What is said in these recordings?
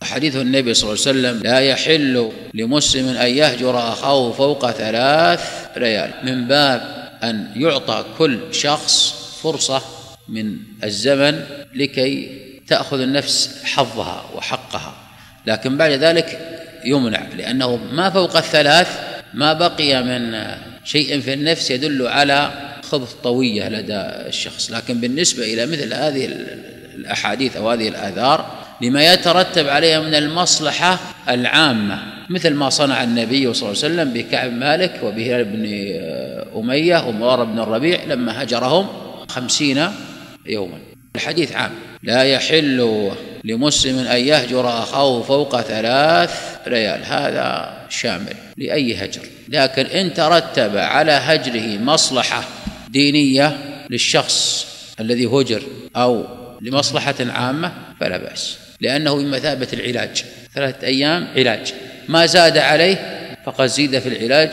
وحديث النبي صلى الله عليه وسلم: لا يحل لمسلم أن يهجر أخاه فوق 3 ليال، من باب أن يعطى كل شخص فرصة من الزمن لكي تأخذ النفس حظها وحقها، لكن بعد ذلك يمنع، لأنه ما فوق 3 ما بقي من شيء في النفس يدل على خبث طوية لدى الشخص. لكن بالنسبة إلى مثل هذه الأحاديث أو هذه الآثار لما يترتب عليها من المصلحة العامة، مثل ما صنع النبي صلى الله عليه وسلم بكعب مالك وبهلال بن أمية ومرارة بن الربيع لما هجرهم 50 يوما. الحديث عام: لا يحل لمسلم أن يهجر أخاه فوق 3 ليال، هذا شامل لأي هجر، لكن إن ترتب على هجره مصلحة دينية للشخص الذي هجر أو لمصلحة عامة فلا بأس، لأنه بمثابة العلاج، 3 أيام علاج، ما زاد عليه فقد زيد في العلاج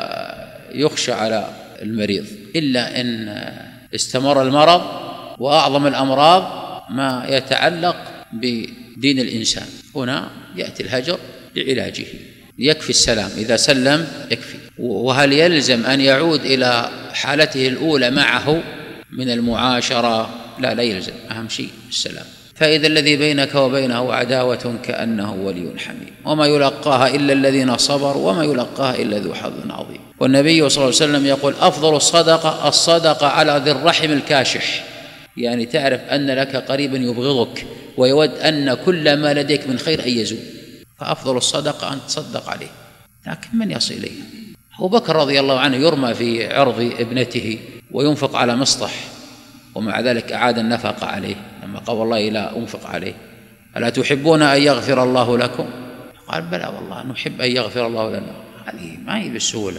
ويخشى على المريض، إلا إن استمر المرض وأعظم الأمراض ما يتعلق بدين الإنسان، هنا يأتي الهجر لعلاجه، يكفي السلام، إذا سلم يكفي. وهل يلزم أن يعود إلى حالته الأولى معه من المعاشرة؟ لا يلزم، أهم شيء السلام. فإذا الذي بينك وبينه عداوة كأنه ولي حميم، وما يلقاها إلا الذين صبروا وما يلقاها إلا ذو حظ عظيم. والنبي صلى الله عليه وسلم يقول: أفضل الصدقة على ذي الرحم الكاشح، يعني تعرف أن لك قريبا يبغضك ويود أن كل ما لديك من خير أن يزول، فأفضل الصدقة أن تصدق عليه، لكن من يصل إليه؟ أبو بكر رضي الله عنه يرمى في عرض ابنته وينفق على مصطح، ومع ذلك أعاد النفقة عليه لما قال: والله لا أنفق عليه، ألا تحبون أن يغفر الله لكم؟ قال: بلى والله نحب أن يغفر الله لنا. هذه ما هي بالسهولة،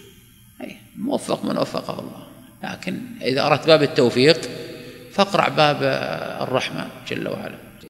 موفق من وفقه الله، لكن إذا أردت باب التوفيق فاقرع باب الرحمن جل وعلا.